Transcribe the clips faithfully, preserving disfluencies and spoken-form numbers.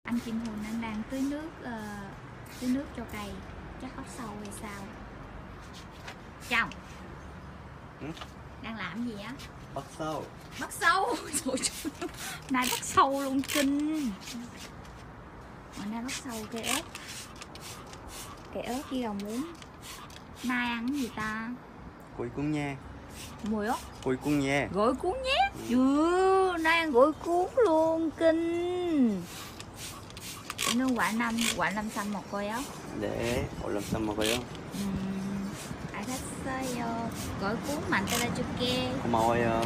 Anh Kim Hùng anh đang tưới nước uh, tưới nước cho cây, chắc bắt sâu hay sao? Chồng ừ? Đang làm gì á? Bắt sâu. Bắt sâu. Nay bắt sâu luôn, kinh. Hôm nay bắt sâu cây ớt, cây ớt với rau muống. Nay ăn cái gì ta? Gỏi cuốn nha. Mùi ớt. Gỏi cuốn nha. Gỏi cuốn nhé. Ừ, nay ăn gỏi cuốn luôn, kinh. Nó quả năm, quả năm xăm một coi ớt. Để gỏi làm sao mà vậy không? Ai thích xơi gỏi cuốn mạnh tay ra cho kê. Mồi à.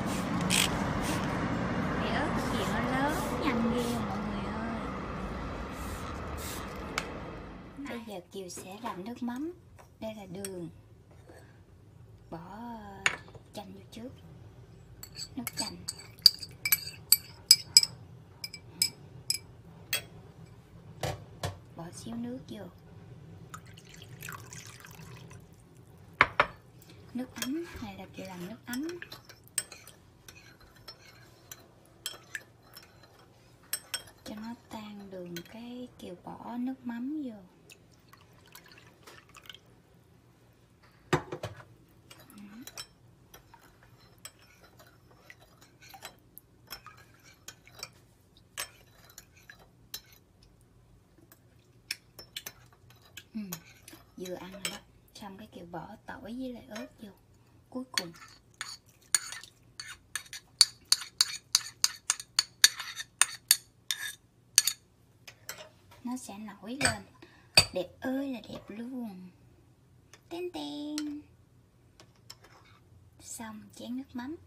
Cái ớt chuyện nó lớn nhanh ghê mọi người ơi. Bây giờ Kiều sẽ làm nước mắm. Đây là đường, bỏ chanh vô trước, nước chanh, bỏ xíu nước vô, nước ấm. Này là Kiều làm nước ấm. Cho nó tan đường cái Kiều bỏ nước mắm vô. Ừ, vừa ăn rồi đó. Xong cái Kiều bỏ tỏi với lại ớt vô cuối cùng. Nó sẽ nổi lên đẹp ơi là đẹp luôn. Tên tên. Xong chén nước mắm.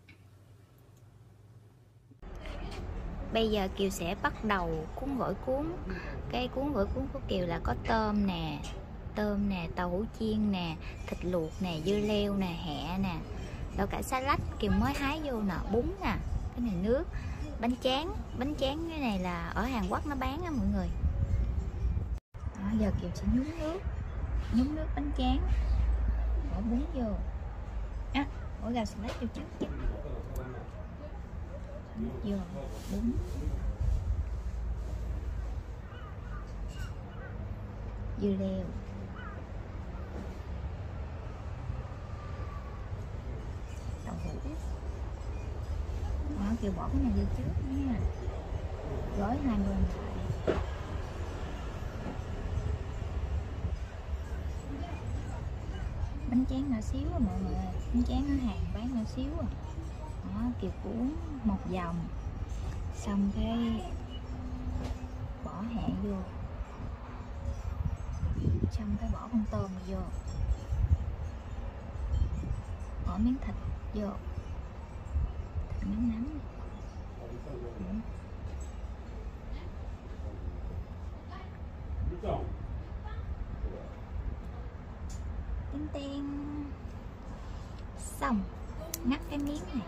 Bây giờ Kiều sẽ bắt đầu cuốn gỏi cuốn. Cái cuốn gỏi cuốn của Kiều là có tôm nè, tôm nè, tàu hũ chiên nè, thịt luộc nè, dưa leo nè, hẹ nè, rồi cả xà lách Kiều mới hái vô nè, bún nè, cái này nước, bánh tráng, bánh tráng cái này là ở Hàn Quốc nó bán á mọi người. Đó, giờ Kiều sẽ nhúng nước, nhúng nước bánh tráng, bỏ bún vô, á, bỏ gà xà lách vô trước chứ, vô bún. Dưa leo, đậu hũ. Đó, Kiều bỏ cái này vô trước nha, gói hai bên lại. Bánh tráng nhỏ xíu à mọi người, bánh tráng ở Hàn bán nhỏ xíu à. Đó, Kiều cuốn một vòng, xong cái bỏ hẹ vô, xong cái bỏ con tôm vô, bỏ miếng thịt vô, thịt nấm nấm. Tên tên. Xong ngắt cái miếng này.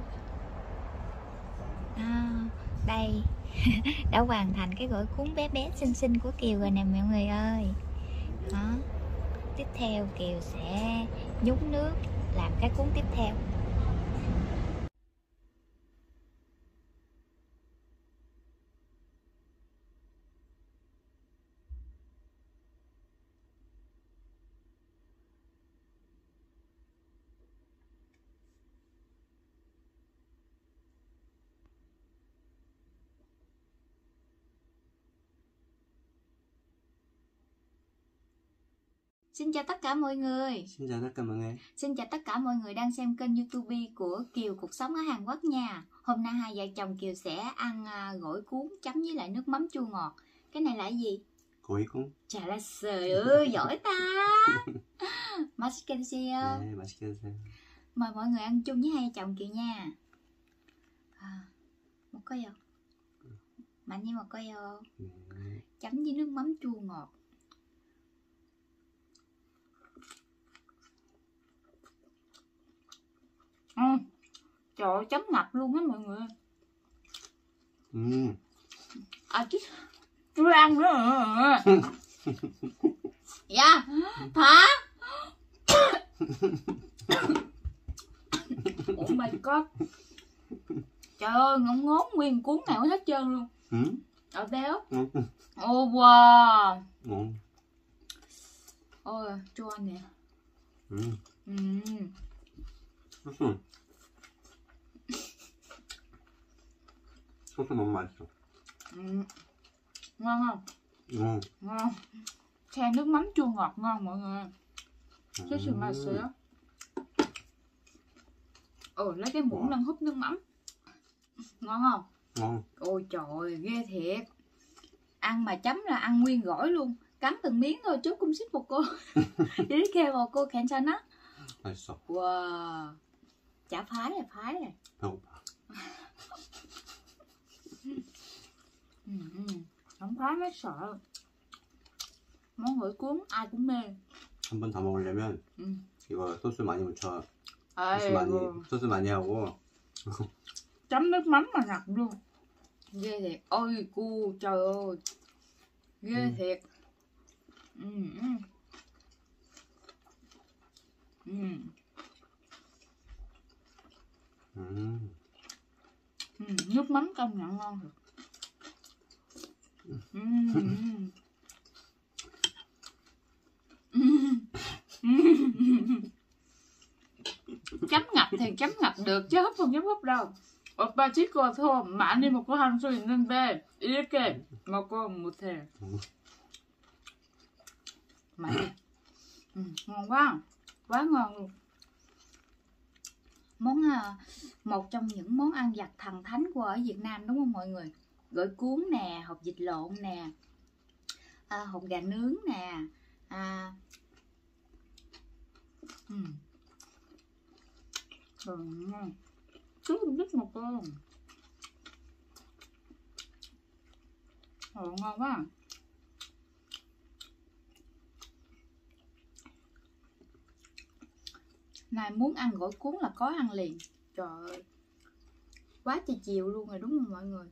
À, đây đã hoàn thành cái gỏi cuốn bé bé xinh xinh của Kiều rồi nè mọi người ơi. Đó, tiếp theo Kiều sẽ nhúng nước làm cái cuốn tiếp theo. Xin chào tất cả mọi người. Xin chào tất cả mọi người. Xin chào tất cả mọi người đang xem kênh YouTube của Kiều Cuộc Sống ở Hàn Quốc nha. Hôm nay hai vợ chồng Kiều sẽ ăn gỏi cuốn chấm với lại nước mắm chua ngọt. Cái này là cái gì? Gỏi cuốn. Chà là trời ơi, giỏi ta. 맛있게 드세요. 네, 맛있게 드세요. Mời mọi người ăn chung với hai vợ chồng Kiều nha. À, một cái vô. Mạnh như một cái vô. 네. Chấm với nước mắm chua ngọt. Ừ. Trời ơi, chấm ngập luôn á mọi người. Ừ. À chứ chưa ăn nữa. Dạ thả. Oh my god. Trời ơi, ngỗng ngốn nguyên cuốn nào hết trơn luôn. Ừ. 어때요? 응, 응. 오, 와. 응. 어, 좋아하네. 음. 음. 소스. 소스 너무 맛있어. 음. Ngon không? 응. Ngon. Khe nước mắm chua ngọt ngon mọi người. 진짜 음. 맛있어요. Ồ, lấy cái muỗng Wow. lên húp nước mắm. Ngon không? Ngon. Ôi trời ơi, ghê thiệt. Ăn mà chấm là ăn nguyên gỏi luôn. Cắn từng miếng thôi, chốt cung xích một cô. 이렇게 먹고 괜찮아? 맛있어. Wow. Chả phái à, phái à. 배고파. Ừ, ừ. Không phái mới sợ. Món gỏi cuốn ai cũng mê. 한 번 다 먹으려면 응. 이거 소스 많이 묻혀. 소스 아이고. 많이 소스 많이 하고. Chấm nước mắm mà ngập luôn. Ghê thiệt. Ôi cu trời ơi. Ghê Ừ. thiệt. Ừ, ừ. Ừ. 음. Ừ. Nước mắm công nhận ngon thật. Ừ. Ừ. Chấm ngập thì chấm ngập được chứ húp không chấm húp đâu. 오빠 찍어서 많이 먹고 할 수 있는데 이렇게 먹고 못해. Mày. Ừ, ngon quá. Quá ngon luôn. Món một trong những món ăn vặt thần thánh của ở Việt Nam đúng không mọi người? Gỏi cuốn nè, hột vịt lộn nè, à, hột gà nướng nè, à, ừ. Ừ, ngon. Chú không biết một con. Ồ, ngon quá. Này muốn ăn gỏi cuốn là có ăn liền. Trời ơi. Quá trời chiều luôn rồi đúng không mọi người?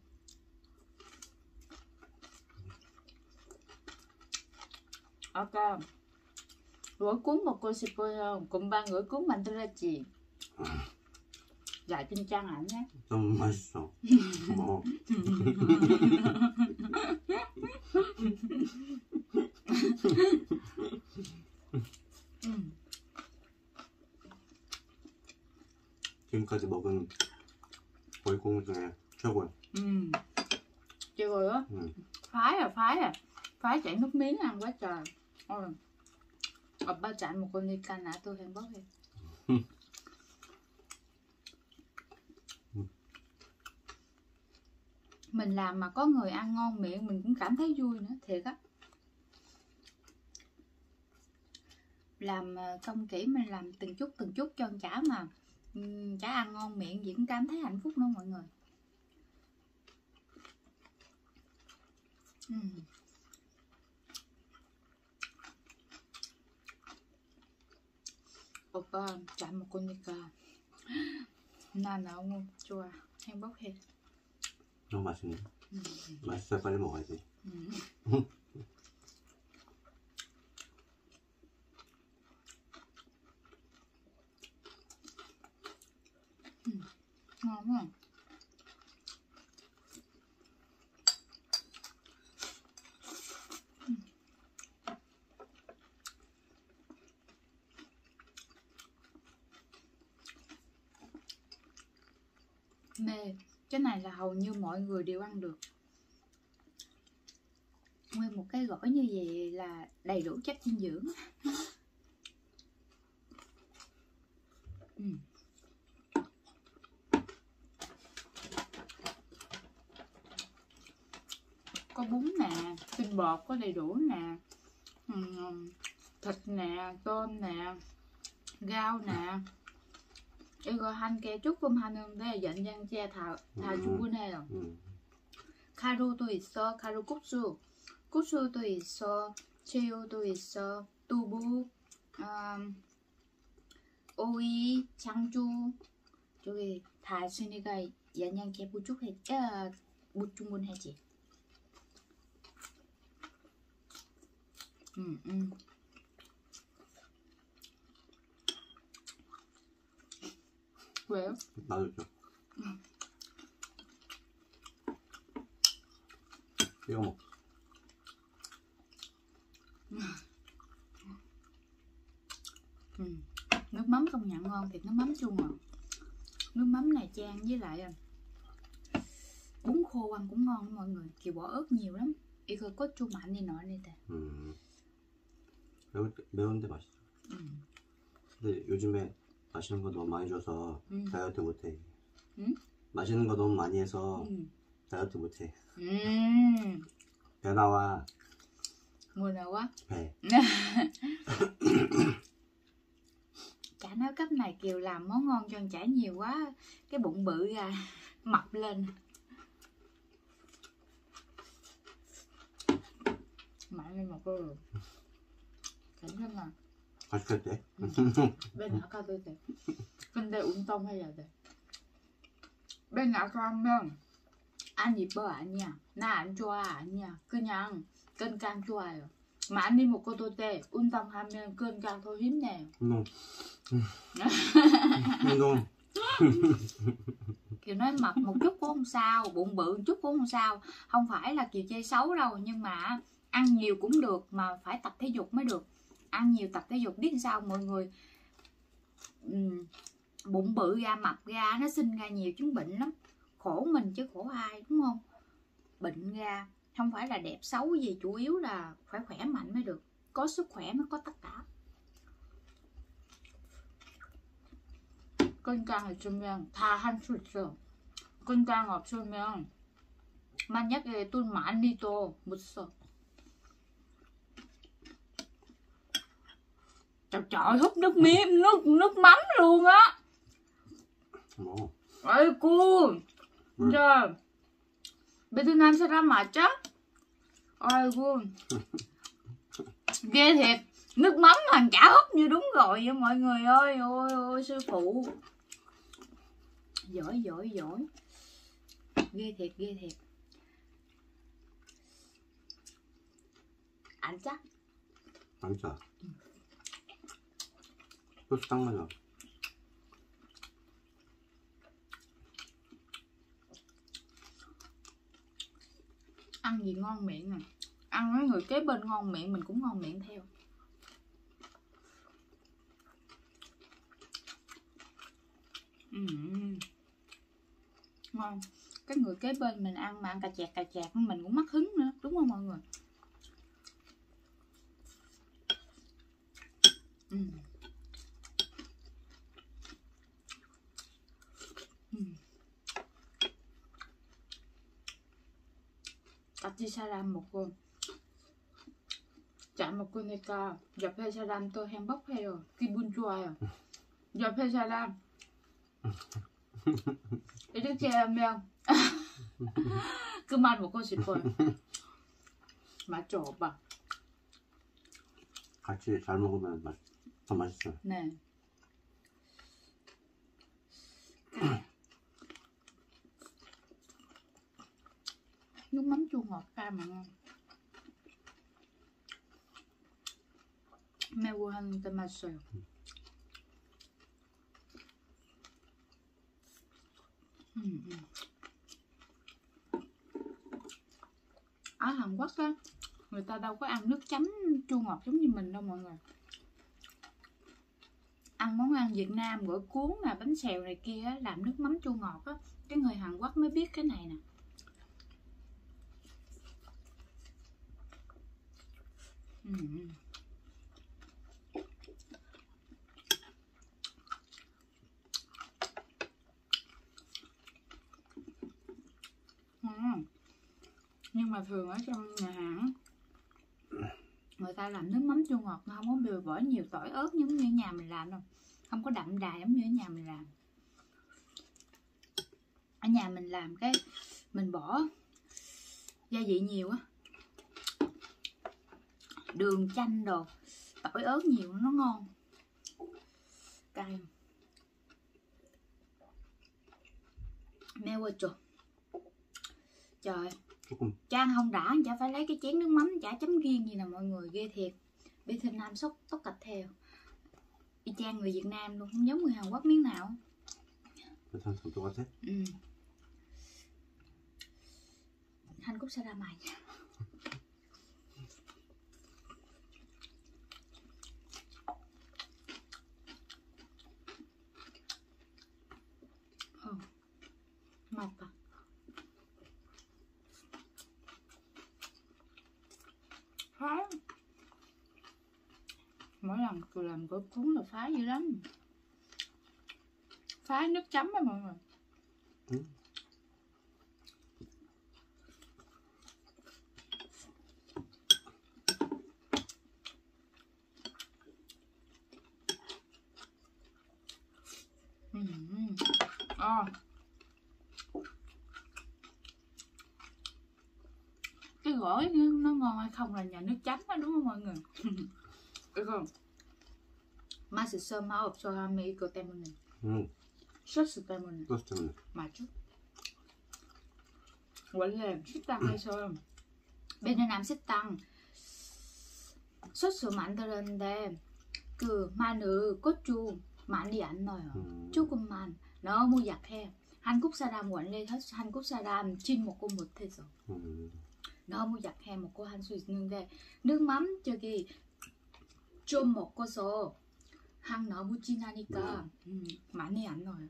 Ok. gỏi cuốn 먹고 싶어요. 금방 gỏi cuốn 만들었지. 야, 진짜 아니야? 너무 맛있어. 고마워. 음. 지금까지 먹은 gỏi 중에 최고야. 음. 최고요? 응. Phái à, phái à. Phái chảy nước miếng ăn quá trời. Ôi. 오빠 잘 먹으니까 나도 행복해. Mình làm mà có người ăn ngon miệng mình cũng cảm thấy vui nữa, thiệt á. Làm công kỹ mình làm từng chút từng chút cho con chả mà um, chả ăn ngon miệng gì cũng cảm thấy hạnh phúc nữa mọi người. uhm. 오빠 잘 먹으니까 나 너무 좋아. 행복해. 너무 맛있네. 음. 맛있어야 빨리 먹어야지. 음. 음. ngon quá. Mê. Cái này là hầu như mọi người đều ăn được. Nguyên một cái gỏi như vậy là đầy đủ chất dinh dưỡng. ừ. Có bún nè, tinh bột có đầy đủ nè, thịt nè, tôm nè, rau nè. 이거 한 개 조금 하는데 연장제 다, 다 충분해요. 음. 가루도 있어, 가루 국수, 국수도 있어, 새우도 있어, 두부, 음, 오이, 장주 저기 다 있으니까 영양제 부족해, 아, 못 충분하지. 음, 음. 왜요? 나도 줘. 응. 찍어 먹. Ừ. Nước mắm công nhận ngon thiệt, nước mắm chua ngọt. Nước mắm này chan với lại bún khô ăn cũng ngon đó mọi người. Kiều bỏ ớt nhiều lắm. 이거 고추 많이 넣어야 돼. 음. 매울 때, 매운데 맛있어. 음. 근데 요즘에 맛있는 거 너무 많이 줘서 음. 다이어트 못해. 음? 맛있는 거 너무 많이 해서 음. 다이어트 못해. 음. 배 나와. Mùa nào quá? 배. Chả nói cách này Kiều làm món ngon cho chả nhiều quá, cái bụng bự ra mập lên. 많이 먹어. 괜찮아. 맛있겠대. 맨 아까도 돼. 근데 운동해야 돼. 맨 아까 하면 안 이뻐 아니야. 나 안 좋아 아니야. 그냥 건강 좋아요. 많이 먹어도 돼. 운동하면 건강 더 힘내요. 운동. 운동. Kiều nói mập một chút cũng không sao, bụng bự một chút cũng không sao. Không phải là Kiều chê xấu đâu, nhưng mà ăn nhiều cũng được, mà phải tập thể dục mới được. Ăn nhiều tập thể dục biết sao mọi người, uhm, bụng bự ra mập ra nó sinh ra nhiều chứng bệnh lắm. Khổ mình chứ khổ ai, đúng không? Bệnh ra không phải là đẹp xấu gì, chủ yếu là phải khỏe mạnh mới được. Có sức khỏe mới có tất cả. 건강 있으면 다 할 수 있어. 건강 없으면 만약에 돈 많이도 못 써. Trời trời, húp nước miếng, nước nước mắm luôn á. 뭐. 아이고, 응. 진짜 베트남 사람 맞죠? 아이고, ghê thiệt. Nước mắm hàng chả húp như đúng rồi vậy mọi người ơi. Ôi ôi sư phụ giỏi giỏi giỏi, ghê thiệt ghê thiệt. Anh chắc 맛있어. 소스 딱 맞아. ăn gì ngon miệng à. Ăn với người kế bên ngon miệng mình cũng ngon miệng theo. Ừ. Ngon. Cái người kế bên mình ăn mà ăn cà chẹt cà chẹt mình cũng mắc hứng nữa, đúng không mọi người? Ừ. Ừ. 같이 사람 먹고 잘 먹으니까 옆에 사람도 행복해요. 기분 좋아요. 옆에 사람 이렇게 하면 그만 먹고 싶어요. 맞죠 오빠? 같이 잘 먹으면 맛, 더 맛있어. 네. nước mắm chua ngọt cam mà ngon. 매워 하는데 맛있어요. 음, 음. Ở Hàn Quốc á, người ta đâu có ăn nước chấm chua ngọt giống như mình đâu mọi người. Ăn món ăn Việt Nam gỏi cuốn là bánh xèo này kia á, làm nước mắm chua ngọt á, cái người Hàn Quốc mới biết cái này nè. 음. 음. Nhưng mà thường ở trong nhà hàng người ta làm nước mắm chua ngọt nó không có bừa bỏ nhiều tỏi ớt giống như nhà mình làm đâu, không có đậm đà giống như ở nhà mình làm. Ở nhà mình làm cái mình bỏ gia vị nhiều á, đường chanh đồ, tỏi ớt nhiều nó ngon. Cay. 매워져. Trời, Trang không đã, chả phải lấy cái chén nước mắm chả chấm riêng gì nè mọi người, ghê thiệt. Bên Việt Nam sốc tóc cạch theo. Y chang người Việt Nam luôn, không giống người Hàn Quốc miếng nào. 베트남 똑같아? 응. 한국 사람 아니야. phái. Mỗi lần tôi làm gỏi cuốn là phái dữ lắm. Phái nước chấm á mọi người. Ừ. Ừ. À. Cái gỏi nó ngon hay không là nhà nước chấm đó đúng không mọi người? Được không? 맛있어, 맛 없어 하면 이거 때문에. 응. 소스 때문에. 소스 때문에. 맞죠? 원래 식당에서 베트남 식당 소스 만드는데 그 마늘, 고추 많이 안 넣어요. 음. 조금만. 너무 약해. 한국 사람 원래 한국 사람 진 먹고 못해서. 음. 너무 약해 먹고 할 수 있는데 nước mắm 저기 좀 먹어서 향 너무 진하니까 음, 많이 안 넣어요.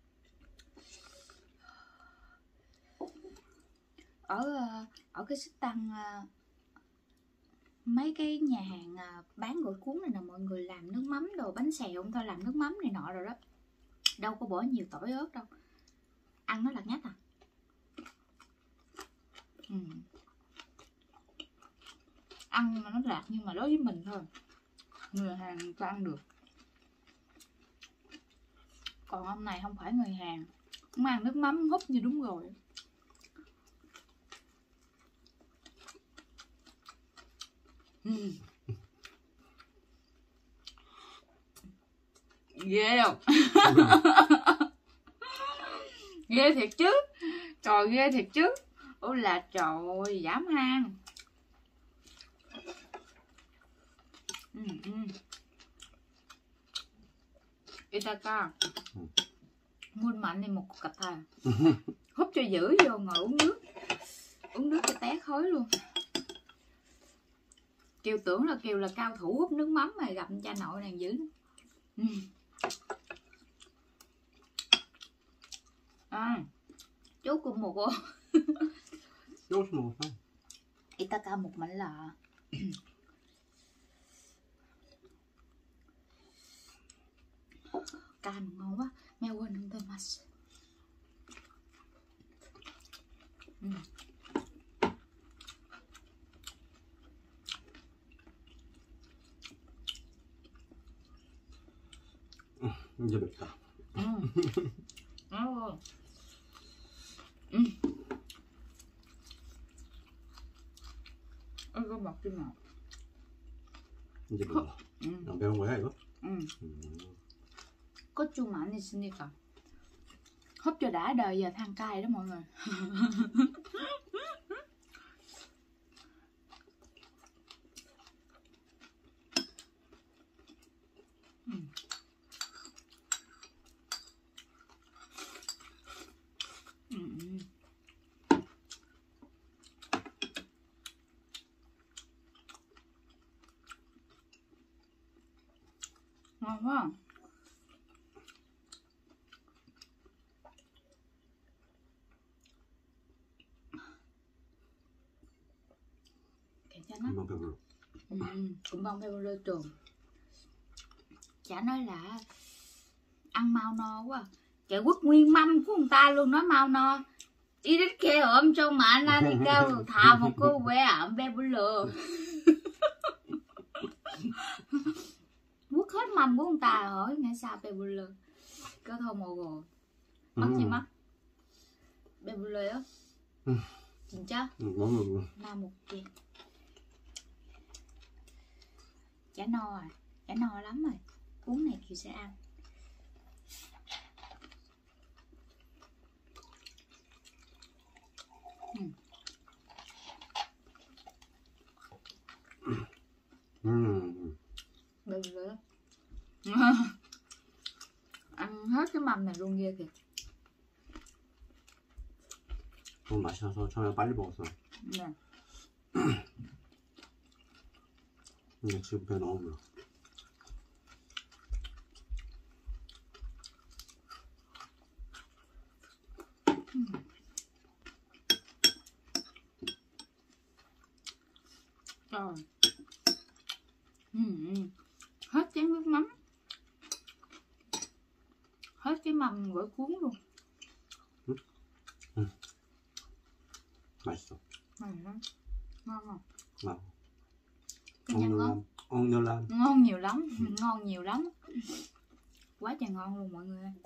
Ở ở cái 식당 mấy cái nhà hàng bán gỏi cuốn này nè mọi người, làm nước mắm đồ, bánh xèo không thôi, làm nước mắm này nọ rồi đó, đâu có bỏ nhiều tỏi ớt đâu, ăn nó lạt nhách à. Ừ. Ăn mà nó lạt nhưng mà đối với mình thôi, người Hàn ta ăn được, còn ông này không phải người Hàn, không ăn nước mắm húp như đúng rồi. Ừ. Ghê không? Ghê thiệt chứ, trời ghê thiệt chứ. Ôi là trời ơi, dám hang. Ừ, ừ. Itaka muôn mạnh này một cặp thà húp cho dữ vô, ngồi uống nước, uống nước cho té khói luôn. Kiều tưởng là Kiều là cao thủ hút nước mắm mà gặp cha nội nàng dữ. Ừ. À, chú cùng một cô. 조금씩 먹었어. Itaka một mảnh lạ. Cam ngon quá, mẹ quên không tên mà. Ừ. 이제 맵다. Ừ. Ừ. Ừ. Ôi có bọc trên nào. 이제 매워. Ừ. 아, 매운 거야 이거? Ừ. 음. 고추 많이 쓰니까 húp cho đã đời, giờ than cay đó mọi người. Ừ. Ừ. Ngon quá. 괜찮아? 금방 배불러. Ừ, 금방 배불러 trường. Chả nói là ăn mau no quá. Chả quất nguyên mâm của người ta luôn, nói mau no. 이렇게 엄청 많으니까 다 먹고 왜 안 배불러? Quất hết mâm của người ta hỏi nghe sao 배불러? Cơ thôi 먹어. 맞지 마? 배불러요? 응. 진짜? 응, 너무 나 먹게. Chả no à? Chả no lắm rồi. Cuốn này Kiều sẽ ăn. Ừ. 음. 배불러요? ăn hết cái mâm này luôn ghê kìa. 너무 맛이 나서 처음에 빨리 먹었어. Nè. 근데 지금 배 너무 불러. Rồi Ừ. Hết chén nước mắm, hết cái mầm gỏi cuốn luôn. 맛있어. Ừ. Ngon không? ngon. Cái nhân ngon. ong nhô lam. Ngon nhiều lắm, ừ. Ngon nhiều lắm. Quá trời ngon luôn mọi người ơi.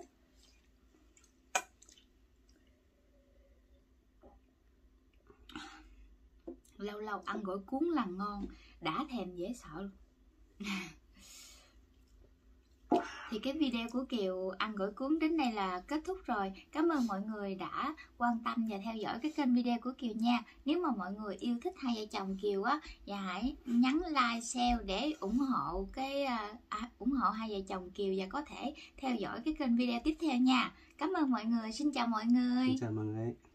Lâu lâu ăn gỏi cuốn là ngon, đã thèm dễ sợ luôn. Thì cái video của Kiều ăn gỏi cuốn đến đây là kết thúc rồi. Cảm ơn mọi người đã quan tâm và theo dõi cái kênh video của Kiều nha. Nếu mà mọi người yêu thích hai vợ chồng Kiều á, và hãy nhấn like, share để ủng hộ cái à, ủng hộ hai vợ chồng Kiều và có thể theo dõi cái kênh video tiếp theo nha. Cảm ơn mọi người, xin chào mọi người. Xin chào mọi người.